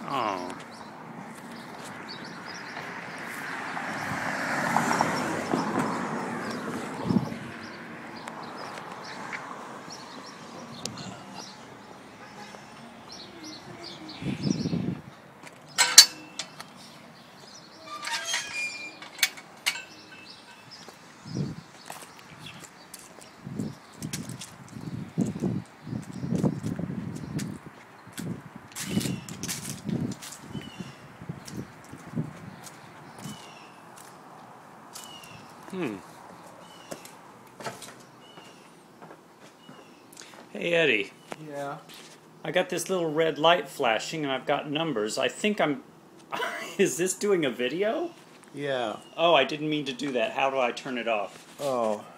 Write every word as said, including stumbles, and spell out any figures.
Oh. Hmm. Hey, Eddie. Yeah. I got this little red light flashing and I've got numbers. I think I'm... Is this doing a video? Yeah. Oh, I didn't mean to do that. How do I turn it off? Oh.